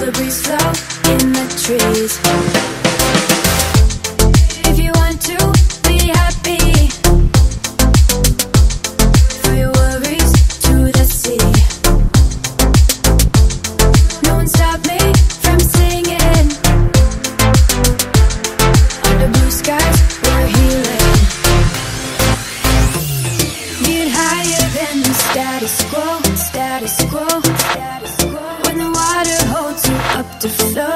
the breeze flow in the trees. If you want to be happy, throw your worries to the sea. No one stop me from singing. Under blue skies we're healing. Get higher than the status quo, status quo, status quo. When the water holds you up to flow.